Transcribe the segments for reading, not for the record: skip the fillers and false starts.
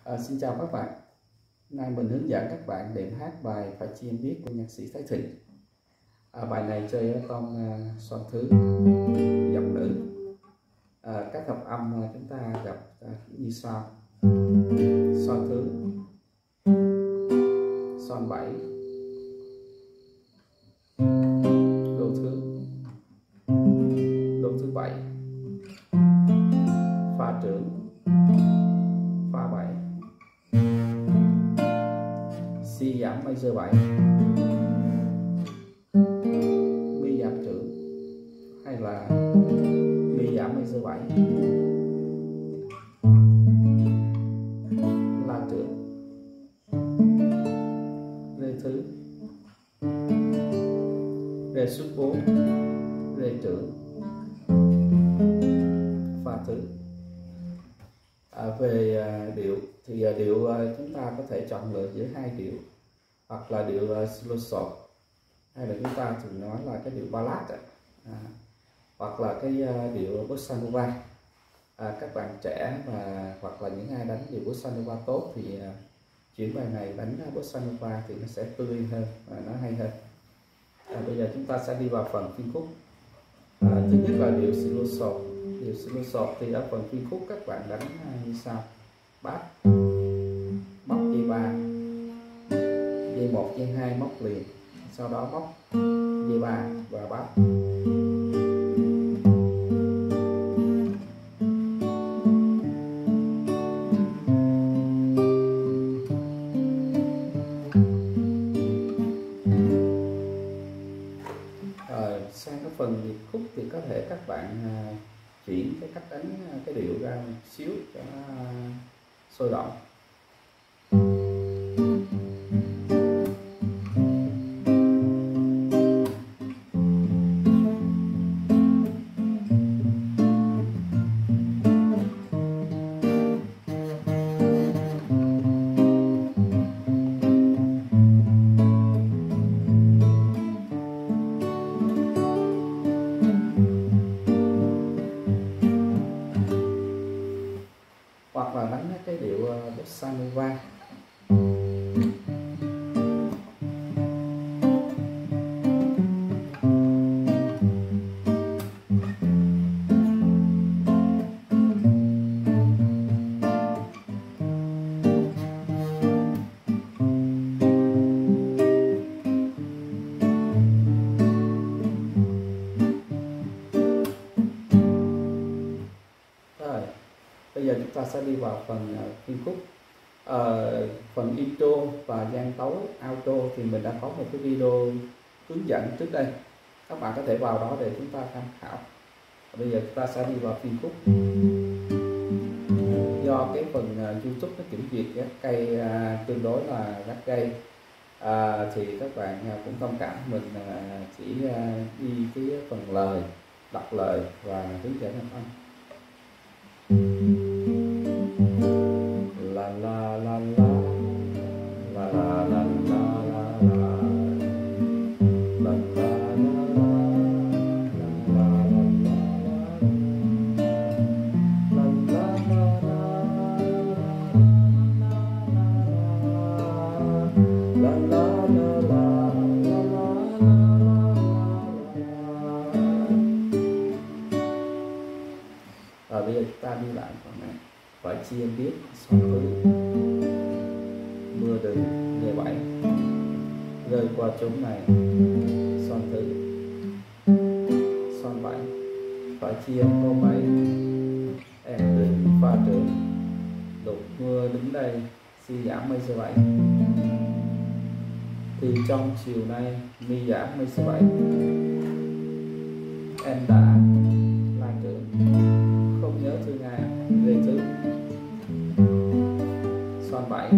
Xin chào các bạn. Hôm nay mình hướng dẫn các bạn đệm hát bài Phải Chi Em Biết của nhạc sĩ Thái Thịnh. Bài này chơi ở tông son thứ, giọng nữ. Các hợp âm chúng ta gặp như sau: son thứ, son 7, đô thứ, đô thứ 7, pha trưởng, pha 7, si giảm major 7, mi giảm trưởng hay là mi giảm major 7, la trưởng, rê thứ, rê sút 4, rê trưởng, pha thứ. Về điệu thì điệu chúng ta có thể chọn lựa giữa hai điệu, hoặc là điệu slow short, hay là chúng ta thường nói là cái điệu ballad, hoặc là cái điệu bossa nova. Các bạn trẻ hoặc là những ai đánh điệu bossa nova tốt thì chuyển bài này đánh bossa nova thì nó sẽ tươi hơn và nó hay hơn. Bây giờ chúng ta sẽ đi vào phần phiên khúc. Thứ nhất là điệu slow short. Điệu slow short thì ở phần phiên khúc các bạn đánh như sau: bass, móc dây 3, dây 1, dây 2 móc liền, sau đó móc dây 3 và bass. Sang cái phần điệp khúc thì có thể các bạn chuyển cái cách đánh cái điệu ra một xíu cho nó sôi động. Hoặc là đánh cái điệu bossa nova. Bây giờ chúng ta sẽ đi vào phần phiên khúc. Phần intro và gian tấu auto thì mình đã có một cái video hướng dẫn trước đây, các bạn có thể vào đó để chúng ta tham khảo. Bây giờ chúng ta sẽ đi vào phiên khúc. Do cái phần YouTube nó kiểm duyệt các cây tương đối là gắt gay, thì các bạn cũng thông cảm mình chỉ đi cái phần lời, đọc lời và hướng dẫn hợp âm. La la la la la la la la la la bây giờ chúng ta đi lại phần này. Phải chi em biết, son thứ, mưa đừng nghe 7, rơi qua chốn này, son thứ, son 7, phải chi em có mấy, em đừng pha trưởng, đột mưa đứng đây, si giảm major 7, thì trong chiều nay mi giảm major 7, em đã la trưởng, không nhớ thương ai, rê thứ, son 7,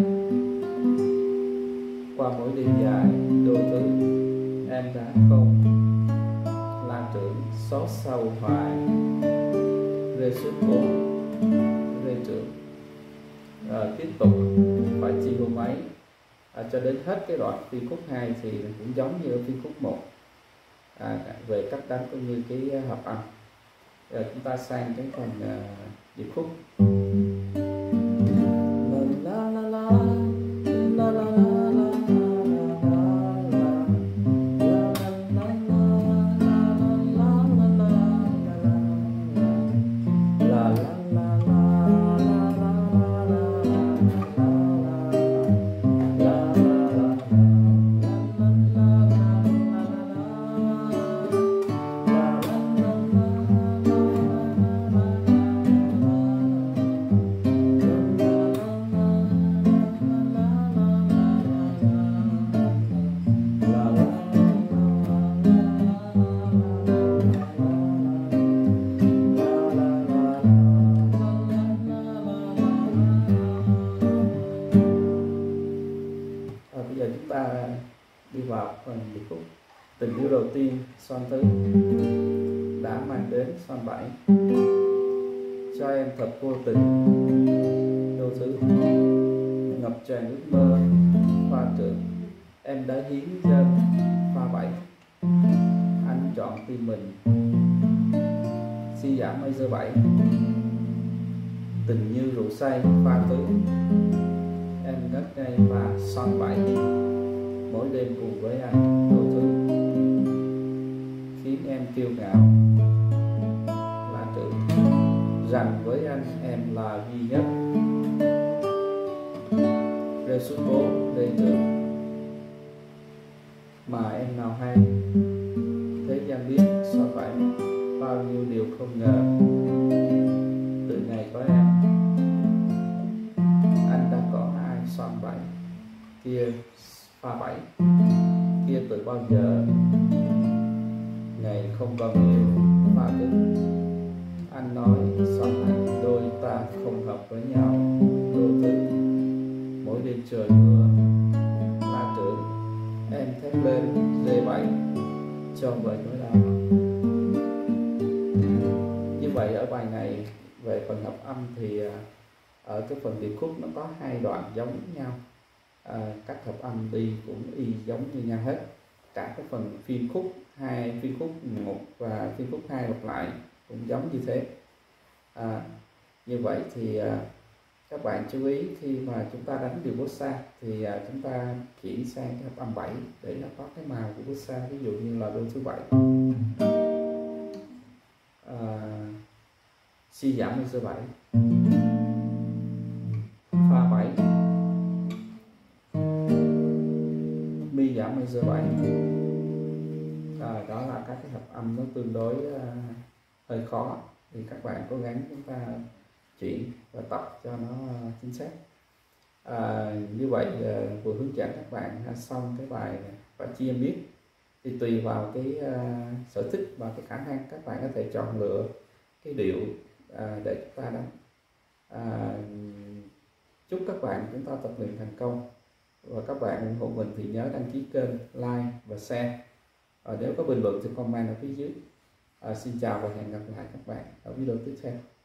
qua mỗi đêm dài, đô thứ, em đã không, la trưởng, xót sâu hoài, rê sút 4, rê trưởng. Tiếp tục phải chi hô máy cho đến hết cái đoạn phiên khúc 2 thì cũng giống như ở phiên khúc 1 về cách đánh cũng như cái hợp âm. Giờ chúng ta sang cái phần điệp khúc. La la đi vào phần điệp khúc. Tình yêu đầu tiên son tứ đã mang đến son 7, cho em thật vô tình đô thứ, ngập tràn ước mơ pha trưởng, em đã hiến dâng pha 7, anh chọn tim mình suy giảm major 7, tình như rượu say pha tứ, em ngất ngây và son 7, mỗi đêm cùng với anh đô thứ, khiến em kiêu ngạo là trưởng, rằng với anh em là duy nhất, rê số cố đề tưởng, mà em nào hay thế gian biết sao phải bao nhiêu điều không ngờ, từ ngày có em anh đã có ai son 7 kia pha 7 kia từ bao giờ, ngày không còn yêu pha tứ, anh nói son anh đôi ta không hợp với nhau đô thứ, mỗi đêm trời mưa la trưởng, em thét lên dê 7 cho vời nỗi đau. Như vậy ở bài này về phần hợp âm thì ở cái phần điệp khúc nó có hai đoạn giống nhau, các hợp âm đi cũng y giống như nhau hết, cả cái phần phiên khúc 2, phiên khúc 1 và phiên khúc 2 lặp lại cũng giống như thế. Như vậy thì các bạn chú ý khi mà chúng ta đánh điệu bossa thì chúng ta chuyển sang cái hợp âm 7 để nó có cái màu của bossa, ví dụ như là đô thứ 7, si giảm major 7, pha 7, mi giảm major 7. Đó là các cái hợp âm nó tương đối hơi khó, thì các bạn cố gắng chúng ta chuyển và tập cho nó chính xác. Như vậy vừa hướng dẫn các bạn xong cái bài và chia biết, thì tùy vào cái sở thích và cái khả năng các bạn có thể chọn lựa cái điệu để chúng ta đánh. Chúc các bạn chúng ta tập luyện thành công, và các bạn ủng hộ mình thì nhớ đăng ký kênh, like và share. Nếu có bình luận thì comment ở phía dưới. Xin chào và hẹn gặp lại các bạn ở video tiếp theo.